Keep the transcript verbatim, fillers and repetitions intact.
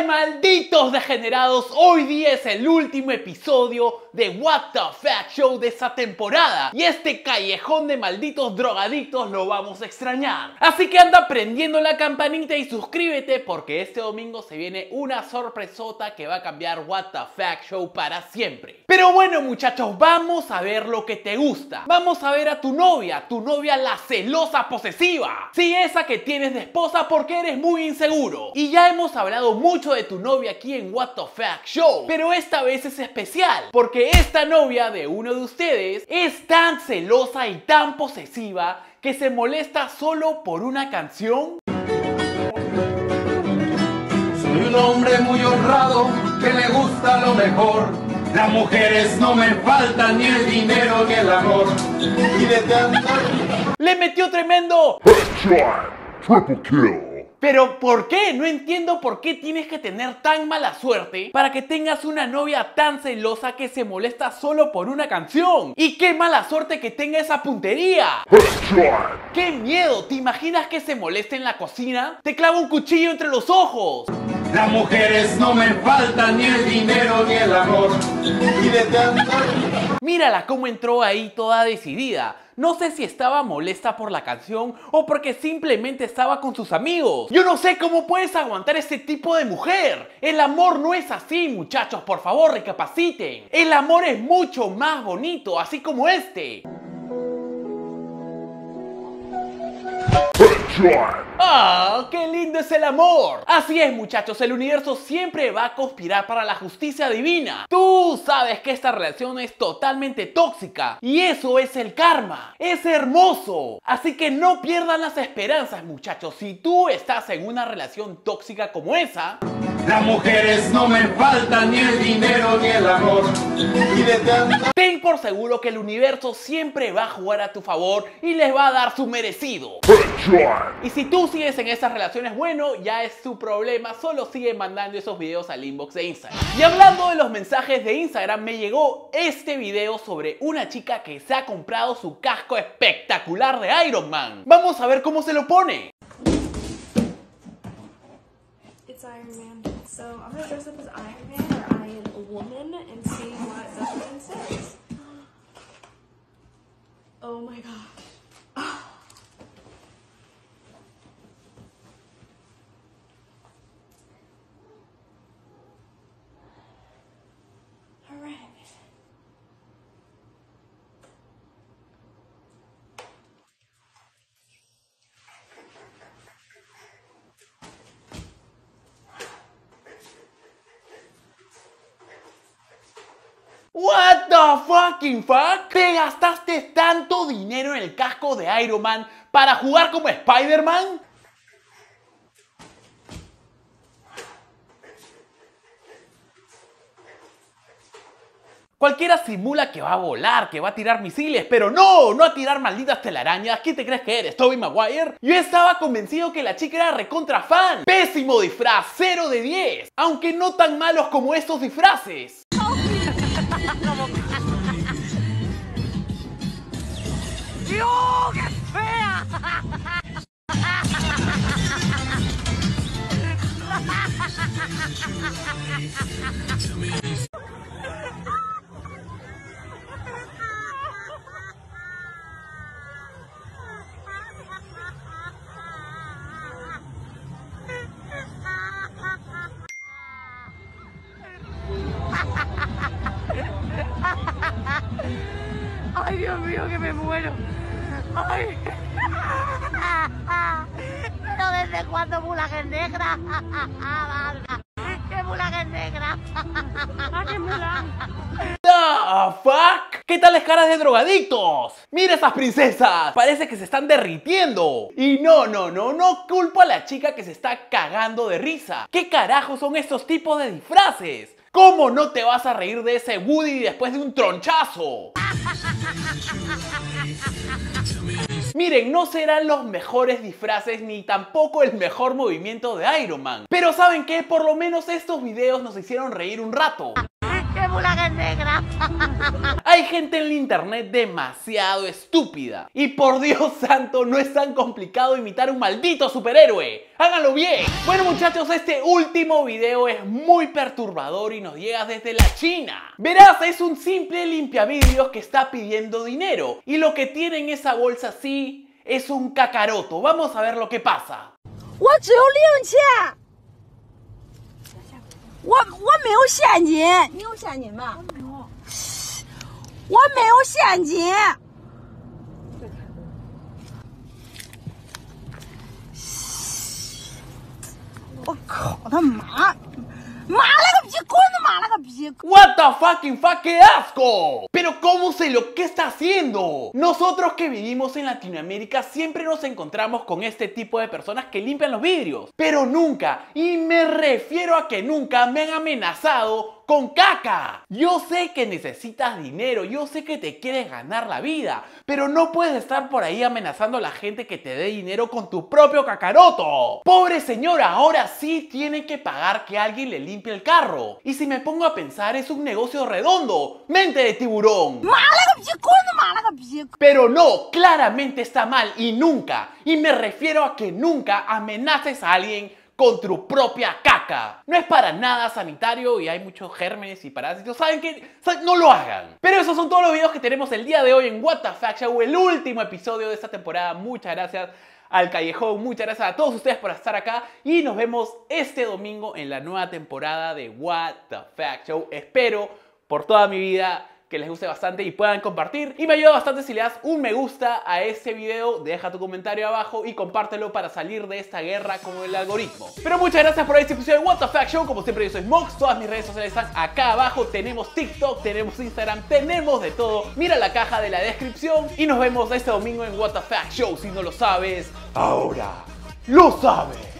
Malditos degenerados, hoy día es el último episodio de What the Fuck Show de esta temporada y este callejón de malditos drogadictos lo vamos a extrañar. Así que anda prendiendo la campanita y suscríbete porque este domingo se viene una sorpresota que va a cambiar What the Fuck Show para siempre. Pero bueno muchachos, vamos a ver lo que te gusta. Vamos a ver a tu novia, tu novia la celosa posesiva. Sí, esa que tienes de esposa porque eres muy inseguro. Y ya hemos hablado mucho de tu novia aquí en What the Fuck Show, pero esta vez es especial porque esta novia de uno de ustedes es tan celosa y tan posesiva que se molesta solo por una canción. Soy un hombre muy honrado que le gusta lo mejor. Las mujeres no me faltan, ni el dinero ni el amor. Y de tanto... ¡Le metió tremendo! Headshot, triple kill. Pero ¿por qué? No entiendo por qué tienes que tener tan mala suerte para que tengas una novia tan celosa que se molesta solo por una canción. Y qué mala suerte que tenga esa puntería. Headshot. ¡Qué miedo! ¿Te imaginas que se moleste en la cocina? ¡Te clava un cuchillo entre los ojos! Las mujeres no me faltan, ni el dinero ni el amor. Y de tanto... Mírala cómo entró ahí toda decidida. No sé si estaba molesta por la canción o porque simplemente estaba con sus amigos. Yo no sé cómo puedes aguantar ese tipo de mujer. El amor no es así, muchachos, por favor, recapaciten. El amor es mucho más bonito, así como este. Headshot. ¡Ah! ¡Qué lindo es el amor! Así es muchachos, el universo siempre va a conspirar para la justicia divina. Tú sabes que esta relación es totalmente tóxica y eso es el karma. Es hermoso. Así que no pierdan las esperanzas muchachos. Si tú estás en una relación tóxica como esa... Las mujeres no me faltan, ni el dinero ni el amor. Y de tanto... Ten por seguro que el universo siempre va a jugar a tu favor y les va a dar su merecido. Headshot. Y si tú sigues en esas relaciones, bueno, ya es tu problema. Solo sigue mandando esos videos al inbox de Instagram. Y hablando de los mensajes de Instagram, me llegó este video sobre una chica que se ha comprado su casco espectacular de Iron Man. Vamos a ver cómo se lo pone. It's Iron Man. So I'm gonna dress up as Iron Man or Iron Woman and see what that man says. Oh my gosh. Alright. What the fucking fuck? ¿Te gastaste tanto dinero en el casco de Iron Man para jugar como Spider-Man? Cualquiera simula que va a volar, que va a tirar misiles, pero no, no a tirar malditas telarañas. ¿Quién te crees que eres, Tobey Maguire? Yo estaba convencido que la chica era recontra fan. Pésimo disfraz, cero de diez. Aunque no tan malos como estos disfraces. ¡Dios, qué fea! ¡Ay, Dios mío, que me muero! ¡Ay! ¿Pero desde cuándo Mulan es negra? ¡Qué Mulan es negra! ¡Ah, qué Mulan! The fuck? ¿Qué tales caras de drogadictos? ¡Mira esas princesas! Parece que se están derritiendo. Y no, no, no, no culpo a la chica que se está cagando de risa. ¿Qué carajo son estos tipos de disfraces? ¿Cómo no te vas a reír de ese Woody después de un tronchazo? Miren, no serán los mejores disfraces ni tampoco el mejor movimiento de Iron Man. Pero ¿saben qué? Por lo menos estos videos nos hicieron reír un rato. ¡Qué ¡Qué mula que es negra! Hay gente en el internet demasiado estúpida. Y por Dios santo, no es tan complicado imitar a un maldito superhéroe. ¡Háganlo bien! Bueno muchachos, este último video es muy perturbador y nos llega desde la China. Verás, es un simple limpiavidrios que está pidiendo dinero. Y lo que tiene en esa bolsa sí es un cacaroto. Vamos a ver lo que pasa. 我只有零钱，我我没有现金，你有现金吗？我没有，我没有现金。我靠他妈！妈了个逼，滚他妈了个逼！ What the fucking fuck, qué asco. Pero cómo se lo que está haciendo. Nosotros que vivimos en Latinoamérica siempre nos encontramos con este tipo de personas que limpian los vidrios. Pero nunca, y me refiero a que nunca me han amenazado con caca. Yo sé que necesitas dinero, yo sé que te quieres ganar la vida, pero no puedes estar por ahí amenazando a la gente que te dé dinero con tu propio cacaroto. Pobre señora, ahora sí tiene que pagar que alguien le limpie el carro. Y si me pongo a pensar, es un negocio redondo. Mente de tiburón. Pero no, claramente está mal y nunca, y me refiero a que nunca amenaces a alguien con tu propia caca. No es para nada sanitario y hay muchos gérmenes y parásitos. ¿Saben qué? No lo hagan. Pero esos son todos los videos que tenemos el día de hoy en What the Fact Show, el último episodio de esta temporada. Muchas gracias al Callejón, muchas gracias a todos ustedes por estar acá y nos vemos este domingo en la nueva temporada de What the Fact Show. Espero por toda mi vida que les guste bastante y puedan compartir, y me ayuda bastante si le das un me gusta a este video, deja tu comentario abajo y compártelo para salir de esta guerra con el algoritmo. Pero muchas gracias por este episodio de What the Fact Show. Como siempre, yo soy Mox, todas mis redes sociales están acá abajo, tenemos TikTok, tenemos Instagram, tenemos de todo. Mira la caja de la descripción y nos vemos este domingo en What the Fact Show. Si no lo sabes, ahora lo sabes.